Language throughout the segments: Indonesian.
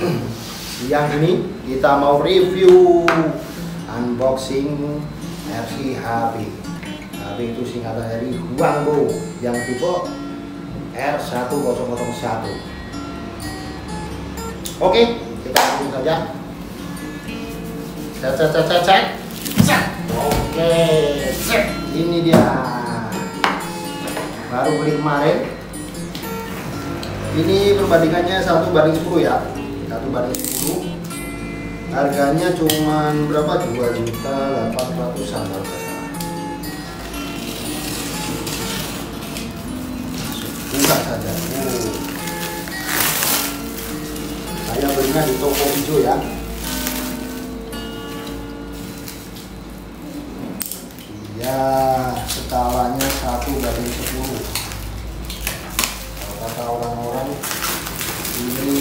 Siang ini kita mau review unboxing RC HB. HB itu singkatan dari Huangbo yang tipe R1001. Oke, kita langsung saja. Cek. Oke, cek. Ini dia. Baru beli kemarin. Ini perbandingannya 1:10 ya. 1:10. Harganya cuman berapa? 2.800.000 harga. Buka saja. Saya belinya di toko hijau ya. Ya, skalanya 1:10. Kalau kata orang-orang ini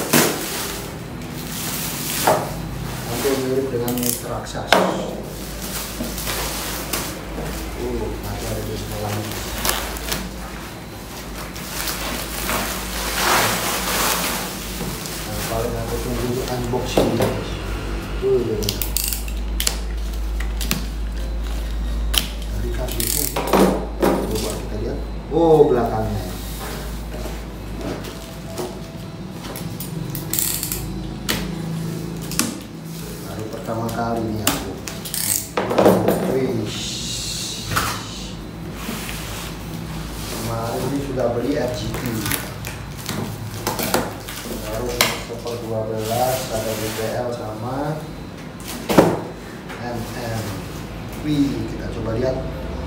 hampir mirip dengan raksasa. Masih ada di sekolah ini. Nah, paling aku tunggu unboxing guys. Dari kardusnya sih. Coba kita lihat. Oh, belakangnya. Pertama kali nih aku. Kemarin ini sudah beli RGB. Baru Super 12 ada BPL sama MM. Kita coba lihat.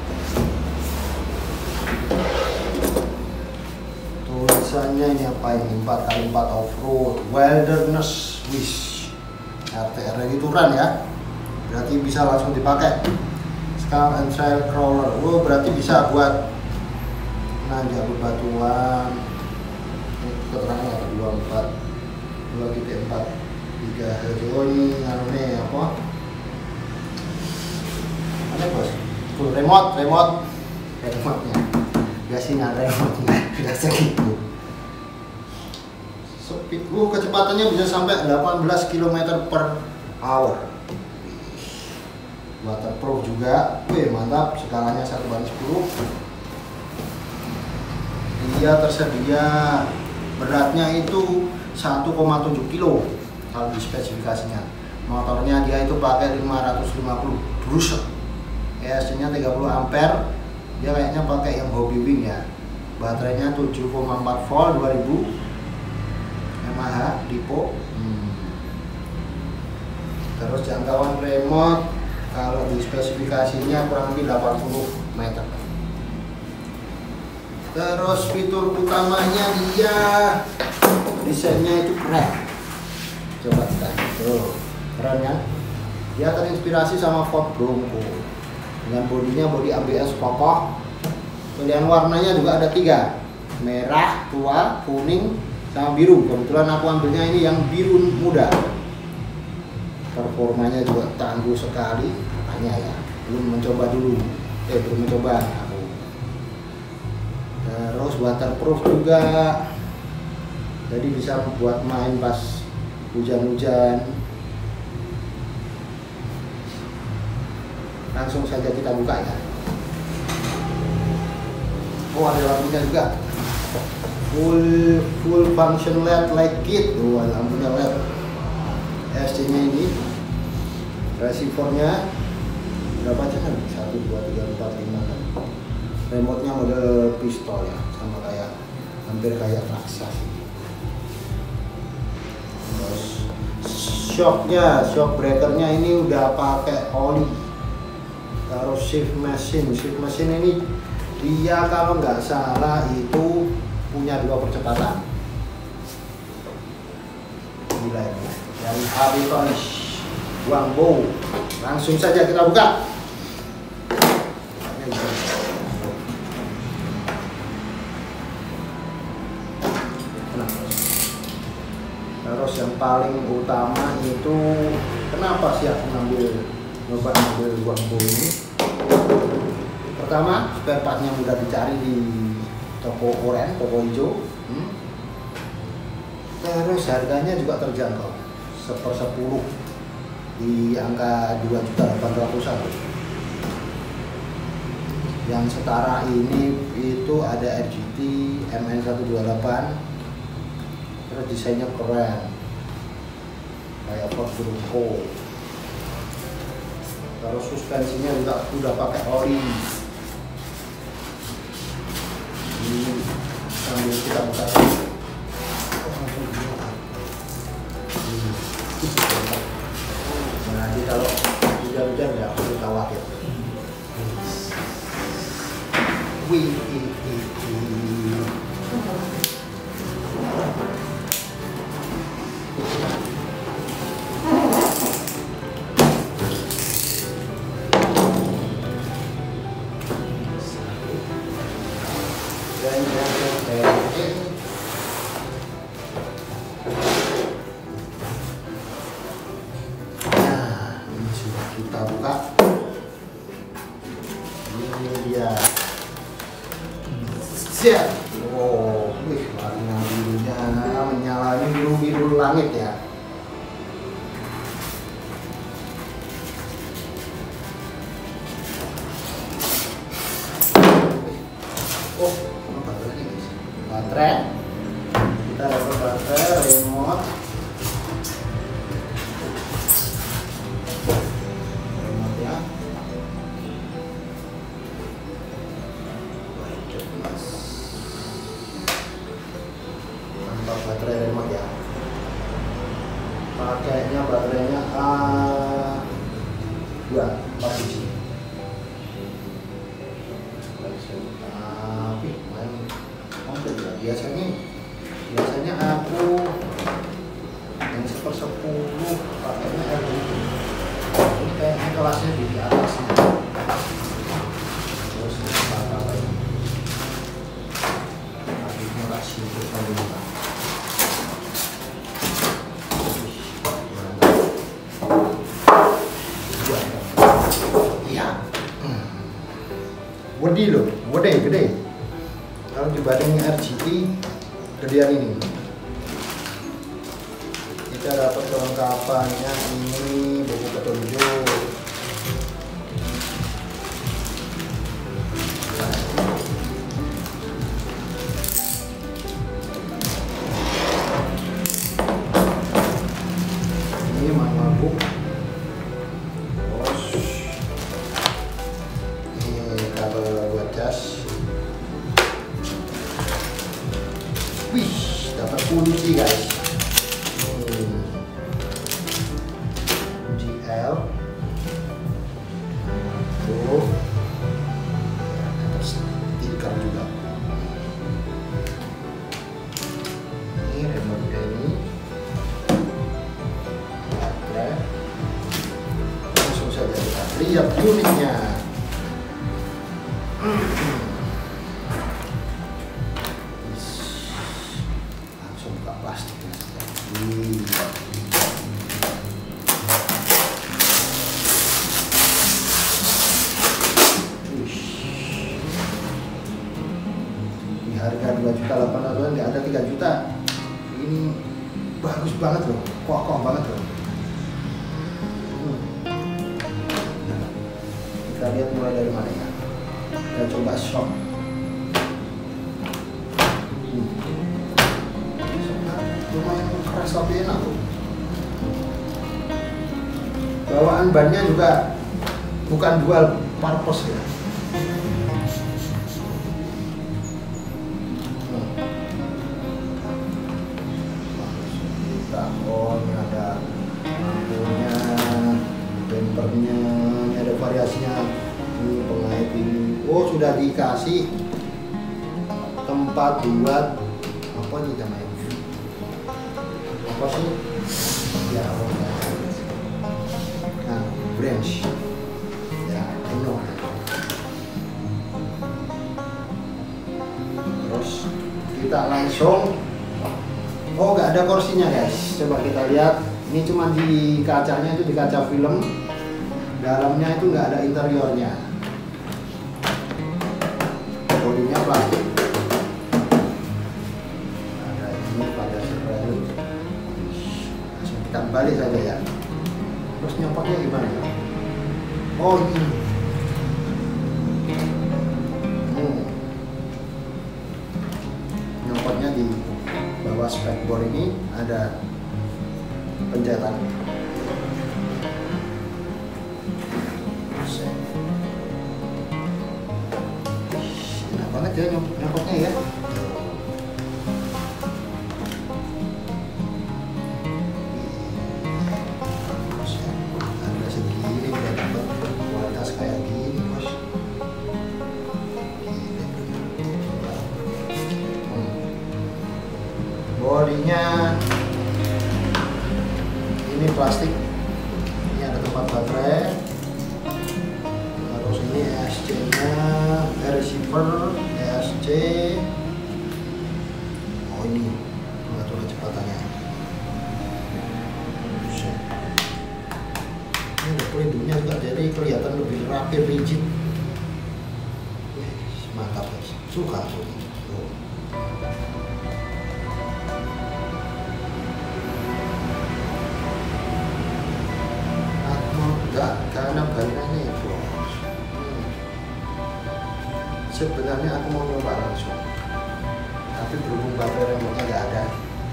Tulisannya ini apa ini? 4x4 off-road wilderness wish. RTR itu run ya, berarti bisa langsung dipakai. Scam and trail crawler, berarti bisa buat nanjak bebatuan. Ini keterangannya 24 2.4 3 ini nih apa? Ada bos, remote-nya. Biasanya ada remote-nya, tidak segitu. Speed, kecepatannya bisa sampai 18 km/h. Waterproof juga, mantap. Skalanya 1:10. Dia tersedia, beratnya itu 1,7 kilo kalau di spesifikasinya. Motornya dia itu pakai 550 brusher, ESC-nya 30 ampere. Dia kayaknya pakai yang Hobby Wing ya. Baterainya 7,4 volt 2000 mAh Lipo. Terus jangkauan remote kalau di spesifikasinya kurang lebih 80 meter. Terus fitur utamanya dia desainnya itu keren. Coba kita keren ya. Dia terinspirasi sama Ford Bronco dengan bodinya bodi ABS kokoh. Pilihan warnanya juga ada 3, merah, tua, kuning, sama biru. Kebetulan aku ambilnya ini yang biru muda. Performanya juga tangguh sekali, makanya ya belum mencoba aku. Terus waterproof juga, jadi bisa buat main pas hujan-hujan. Langsung saja kita buka ya. Ada lampunya juga. Full function LED light kit. Lampunya LED. SC-nya ini, receivernya berapa kan? 1, 2, 3, 4, 5 kan. Remote-nya model pistol ya, sama kayak hampir kayak Traxxas. Terus shock breakernya ini udah pakai oli. Terus shift machine ini dia kalau nggak salah itu punya 2 percepatan. Gila ini dari HB Huangbo. Langsung saja kita buka. Terus yang paling utama itu kenapa sih aku nyoba ngambil Huangbo ini? Pertama, spare partnya mudah dicari di toko oren, toko hijau. Terus harganya juga terjangkau, 1/10 di angka 2.800.000-an. Yang setara ini itu ada RGT MN128, terus desainnya keren kayak Ford Bronco. Terus suspensinya juga udah pakai ori. Ini sambil kita buka. Nanti kalau hujan-hujan ya perlu khawatir. Wih. Kita buka, ini dia. Siap. Oh, wih, warna birunya menyala, ini biru langit ya. Oh, baterai ini. Baterai. Kita dapat baterai, remote. Baterai remote ya, pakainya baterainya A2 4 biji, tapi main komplit ya. Biasanya aku yang 1/10 pakainya R20. Ini kayaknya kelasnya di atasnya. Terus apa ini? Akhirnya kasih untuk kalian. Gede loh, gede. Kalau dibanding RGT, gedean ini. Kita dapat kelengkapannya, ini buku petunjuk. Ini manual book. Wih, dapat kunci guys. Kunci L. Tuh. Ada stiker juga. Ini remote ini. Baterai. Langsung saja kita lihat unitnya. Plastiknya di harga 2.800.000 nggak ada 3 juta. Ini bagus banget loh, kokoh banget loh. Kita lihat mulai dari mana ya. Kita coba shock. Lumayan keras tapi enak tuh. Bawaan bannya juga bukan dual purpose ya. Ada lampunya, bumpernya, ada variasinya. Ini pengait ini. Oh, sudah dikasih tempat buat apa nih namanya? Apa sih? Ya, nah, branch. Ya, penuh. Terus kita langsung. Oh, nggak ada kursinya guys. Coba kita lihat. Ini cuma di kacanya, itu di kaca film. Dalamnya itu nggak ada interiornya. Bodinya plastik. Ada ini pada serem. kita balik saja ya. Terus nyopotnya gimana ya? Oh ini. Nyopotnya di bawah spekboard ini ada pencetan. Enak banget ya nyopotnya ya. Ada segini udah dapat kualitas kayak gini bos. Bodinya ini plastik, ini ada tempat baterai, terus ini ESC nya, receiver ESC. Oh ini pengatur kecepatannya. Ini ada pelindungnya juga, jadi kelihatan lebih rapi, rigid. Mantap guys, suka aku. Enggak, karena bahannya ya bos. Sebenarnya aku mau nyoba langsung, tapi berhubung baterai remote-nya nggak ada.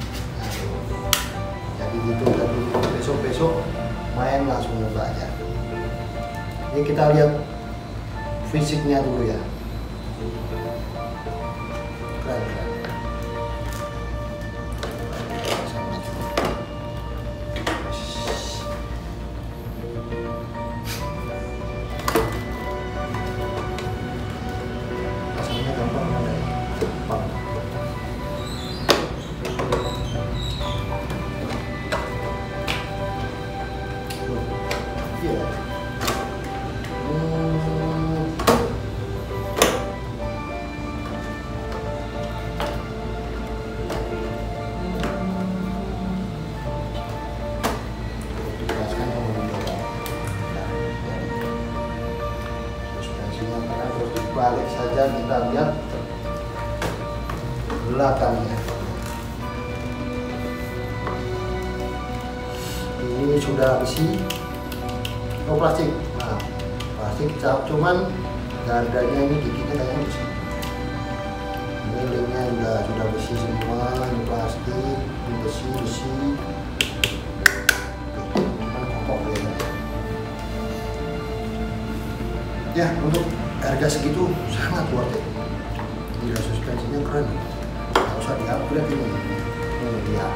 Jadi gitu, tapi besok-besok main langsung nyoba aja. Ini kita lihat fisiknya dulu ya. Keren. Balik saja, kita lihat belakangnya. Ini sudah besi, oh plastik. Nah, plastik cuman gardanya ini giginya kayaknya besi. Ini lemnya sudah besi semua, ini plastik, ini besi. Kan kokoh ya. Untuk harga segitu sangat worth it. Gila, suspensinya keren. Nggak usah di-upgrade ini. Ini dia.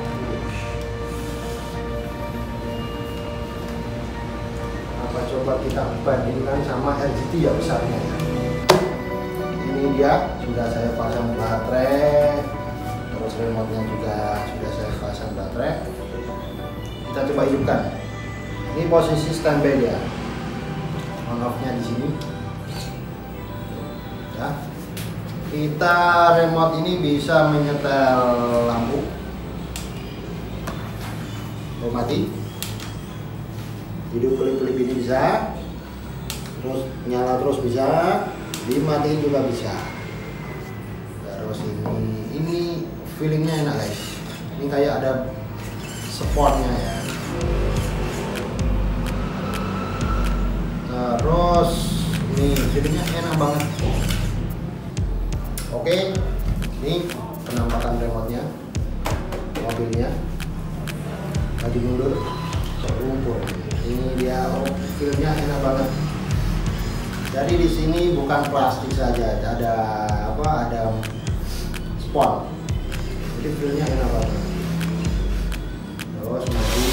Apa coba kita bandingkan sama RGT ya besarnya ya. Ini dia, sudah saya pasang baterai. Terus remote-nya juga sudah saya pasang baterai. Kita coba hidupkan. Ini posisi standby ya. On off-nya di sini. Ya. Kita remote ini bisa menyetel lampu, mati, hidup kelip-kelip ini bisa, terus nyala terus bisa, dimatiin juga bisa. Terus ini feelingnya enak guys. Ini kayak ada spotnya ya. Terus ini feelingnya enak banget. Oke, ini penampakan remote-nya, mobilnya, maju mundur, lumpur. Ini dia, feel-nya enak banget. Jadi di sini bukan plastik saja, ada apa? Ada spon. Jadi feel-nya enak banget. Terus maju,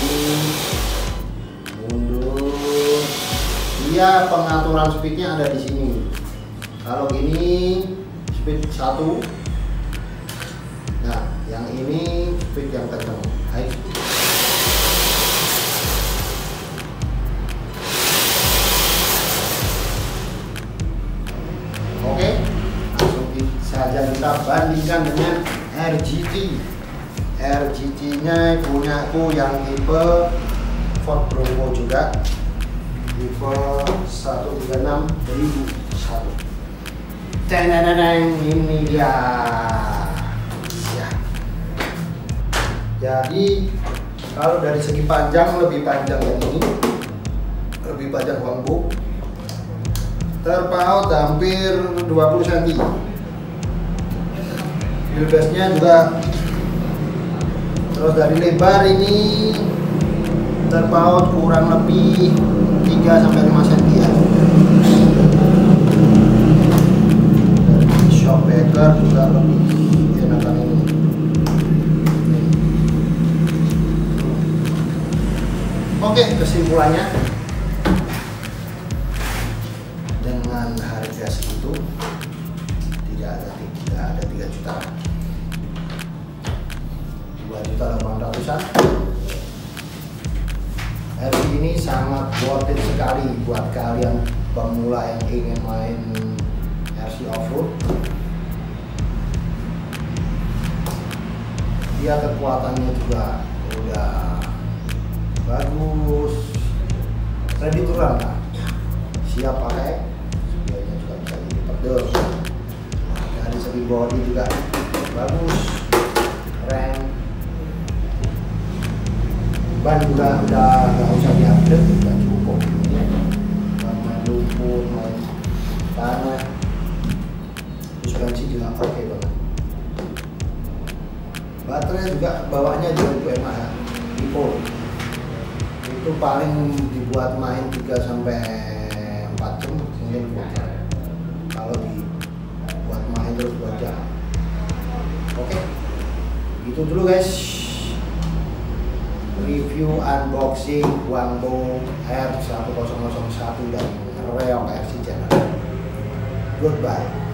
mundur. Dia pengaturan speed-nya ada di sini. Kalau gini speed 1. Nah, yang ini speed yang kencang, high speed. Oke, langsung saja kita bandingkan dengan RGT. RGT-nya punya aku yang tipe Ford Bronco juga, tipe 136.001. Ini dia ya. Jadi Kalau dari segi panjang, lebih panjang yang ini, lebih panjang bambu, terpaut hampir 20 cm. Wheelbase-nya juga. Terus dari lebar ini terpaut kurang lebih 3-5 cm ya. Dari shockbreaker juga lebih enakan ini. Oke, kesimpulannya dengan harga segitu tidak ada 3 juta, 2.800.000-an. RC ini sangat worth it sekali buat kalian pemula yang ingin main RC off-road. Dia kekuatannya juga udah bagus, ready to run lah, siap pakai, sebenarnya juga bisa diperbedor. Dari segi body juga bagus, keren. Ban juga udah nggak usah diupgrade, udah cukup. Main lumpur, main tanah, suspensi juga oke banget. Baterai juga bawahnya juga enak ya, Lipo. Itu paling dibuat main 3-4 jam mungkin kuat. Kalau dibuat main terus 2 jam. Oke, itu dulu guys, review unboxing Wanbo R1001 dari Reok RC Channel. Goodbye.